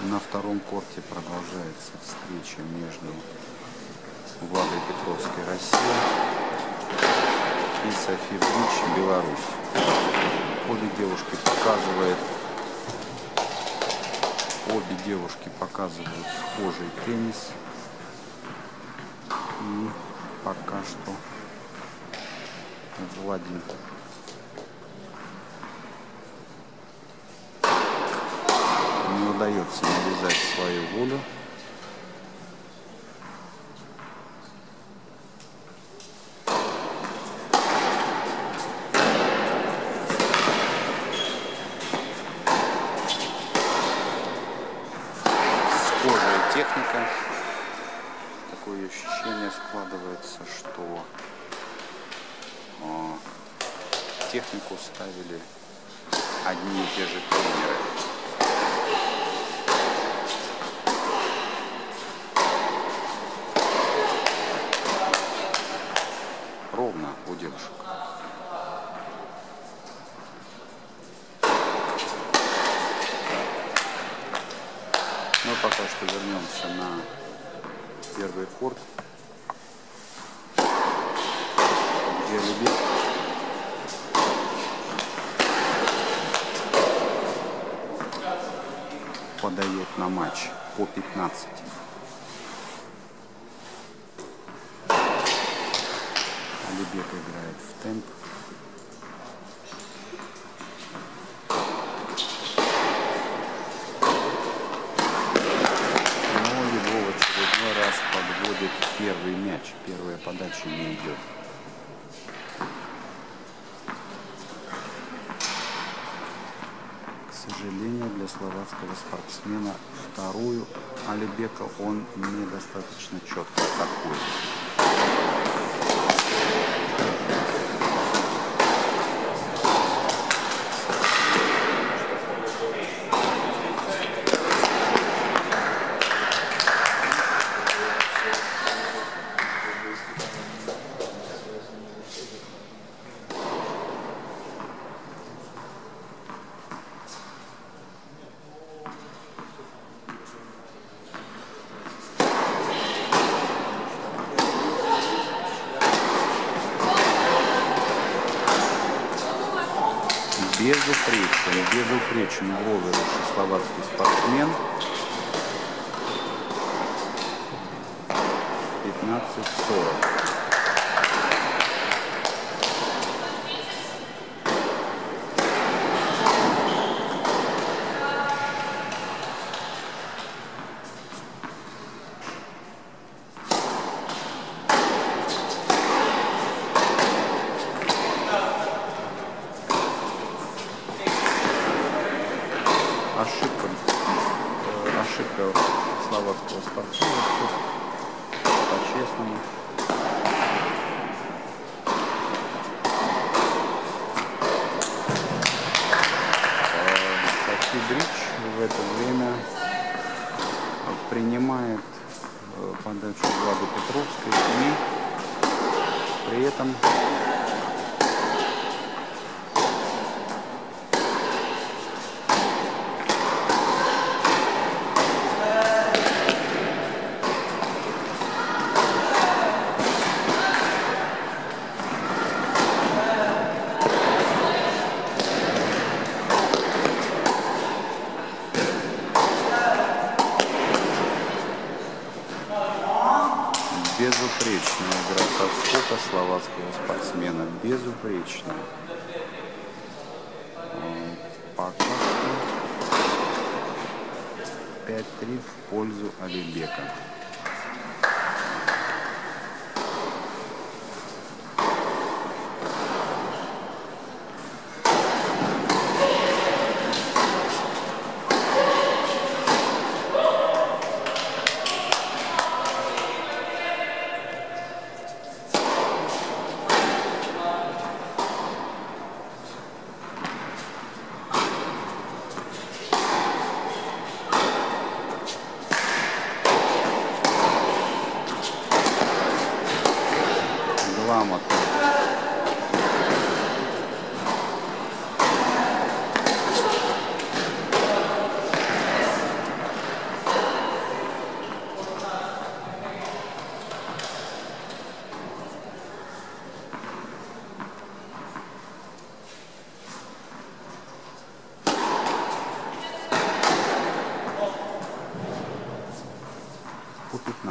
На втором корте продолжается встреча между Владой Петровской, Россия, и Софи Брич, Беларусь. Обе девушки показывают схожий теннис. И пока что Владимир не удается навязать свою волю. Схожая техника. Такое ощущение складывается, что технику ставили одни и те же тренеры. Ровно у девушек. Но пока что вернемся на первый корт, где Алибек подает на матч по 15. Алибек играет в темп. Но его в очередной раз подводит первый мяч. Первая подача не идет. К сожалению, для словацкого спортсмена вторую Алибека он недостаточно четко атакует. Безупречен в оверише словацкий спортсмен. 15-40. Ошибка словацкого спортсмена, по-честному. Софи Брич в это время принимает подачу Влады Петровской и при этом безупречная игра со скока словацкого спортсмена. Безупречная. Пока что 5-3 в пользу Алибека.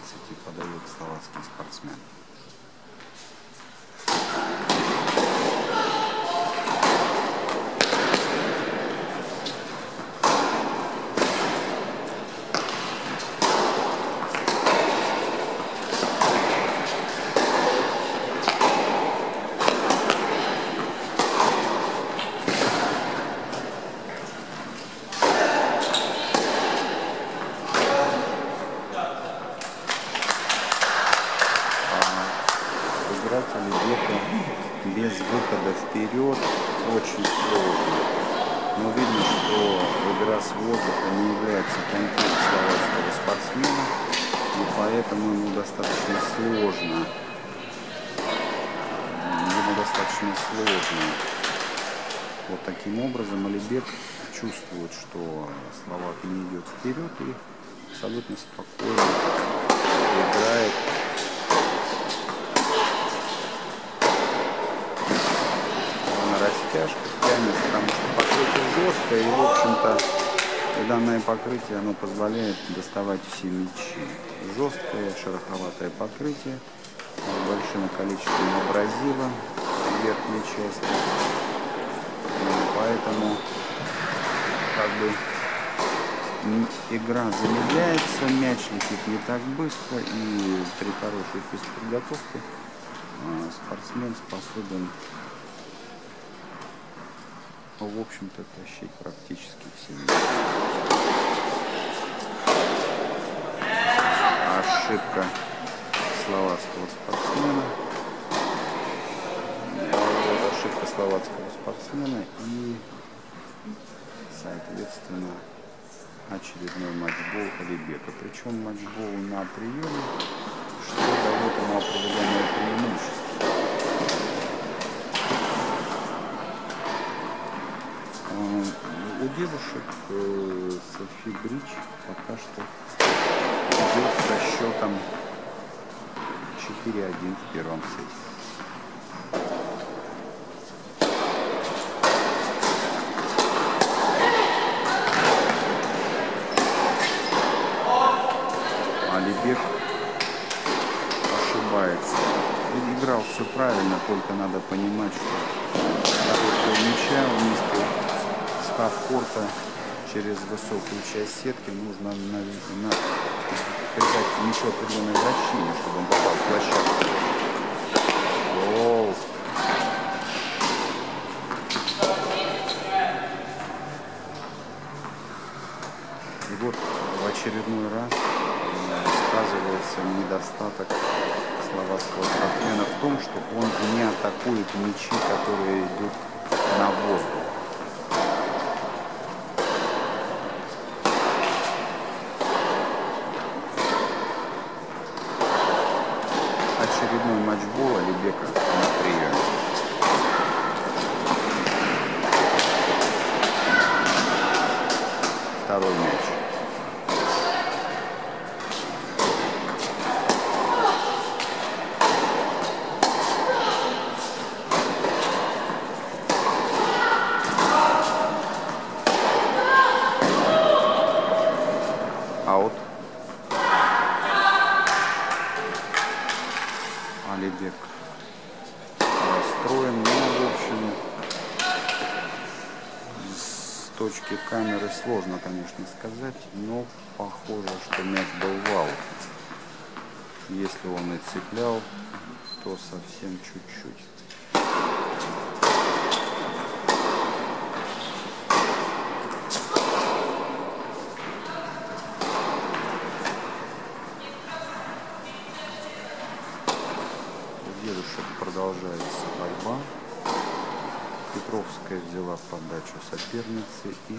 подает словацкий спортсмен. Алибека без выхода вперед очень сложно. Но видно, что игра с воздуха не является коньком словацкого спортсмена, и поэтому ему достаточно сложно. Вот таким образом Алибек чувствует, что словак не идет вперед и абсолютно спокойно играет. Растяжка тянет, потому что покрытие жесткое, и в общем-то данное покрытие оно позволяет доставать все мячи. Жесткое шероховатое покрытие с большим количеством абразива в верхней части, поэтому как бы игра замедляется, мяч летит не так быстро, и при хорошей физподготовке спортсмен способен, в общем-то, тащить практически все мячи. Ошибка словацкого спортсмена. Ошибка словацкого спортсмена и, соответственно, очередной матчбол Алибека. Причем матчбол на приеме, что дает ему определенное преимущество. У девушек Софи Брич пока что идет со счетом 4-1 в первом сете. Алибек ошибается. Играл все правильно, только надо понимать, что у мяча в низкой корта через высокую часть сетки нужно придать мячу определенное вращение, чтобы он попал в площадку. Гол! И вот в очередной раз сказывается недостаток словацкого спортсмена в том, что он не атакует мячи, которые идут на воздух. Очередной матчбол Алибека на приеме. Второй мяч. Аут. Алибек расстроен, но, в общем, с точки камеры сложно, конечно, сказать, но похоже, что мяч был в аут. Если он и цеплял, то совсем чуть-чуть. Девушек продолжается борьба. Петровская взяла подачу соперницы и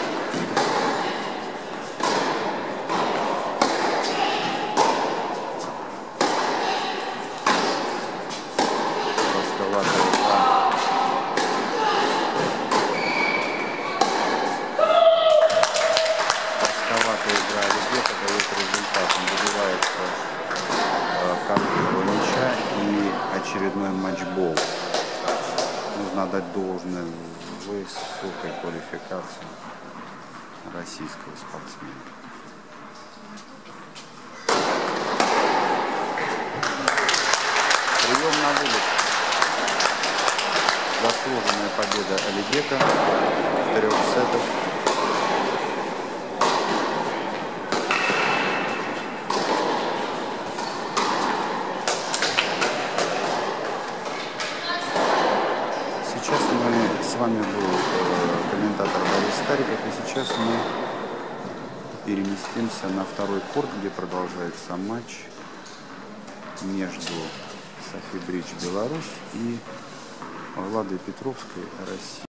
плосковатая игра Алибека дает результат. Он добивается короткого мяча и очередной матчбол. Нужно отдать должное высокой квалификации российского спортсмена. на вылет. Заслуженная победа Алибека в 3 сетах. Сейчас с вами был комментатор Борис Стариков, и сейчас мы переместимся на второй корт, где продолжается матч между Софи Бридж Беларусь и Владой Петровской Россия.